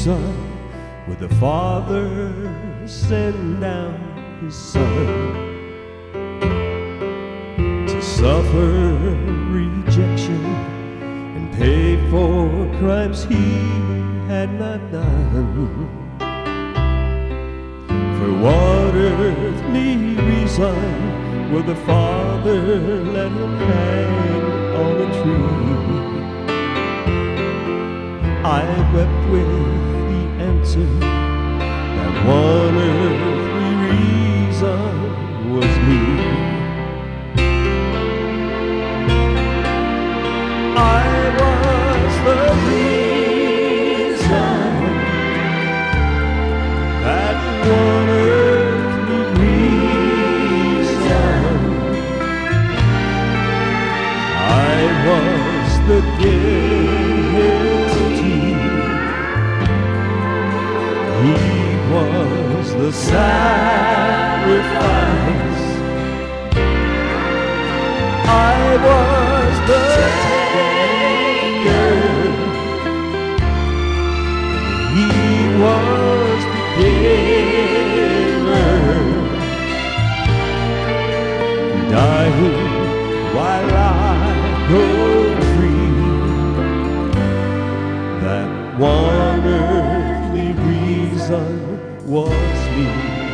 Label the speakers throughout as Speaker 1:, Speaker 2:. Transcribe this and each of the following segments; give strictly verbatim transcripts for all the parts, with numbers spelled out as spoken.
Speaker 1: reason would the Father send down His Son to suffer rejection and pay for crimes He had not done? For what earthly reason would the Father let Him hang on a tree? I wept with the answer that one earthly reason was me. I was the reason, that one earthly reason. I was the guilty, He was the sacrifice. I was the taker, He was the giver, dying while I go free. That one earthly reason was me.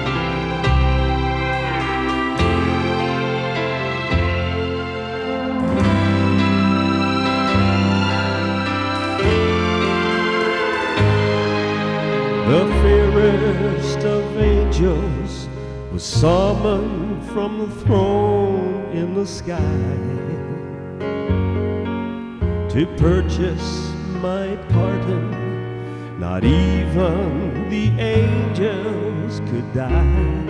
Speaker 1: The fairest of angels was summoned from the throne in the sky to purchase my pardon. Not even the angels could die.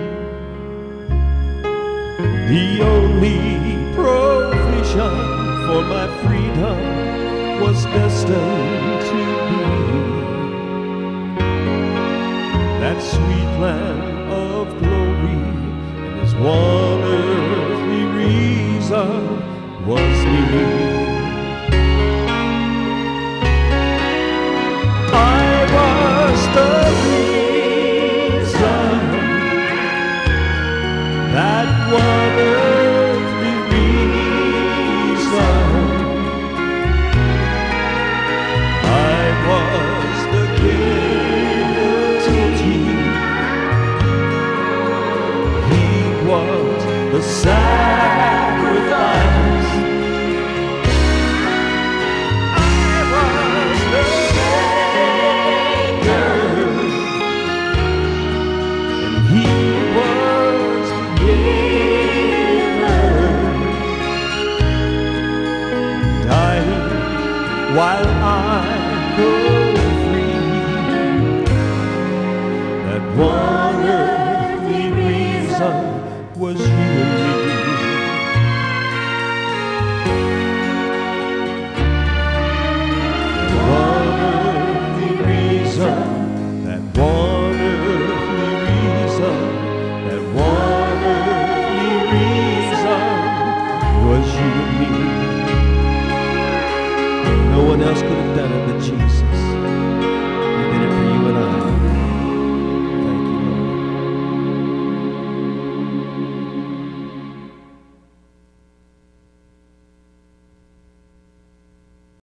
Speaker 1: The only provision for my freedom was destined to be that sweet land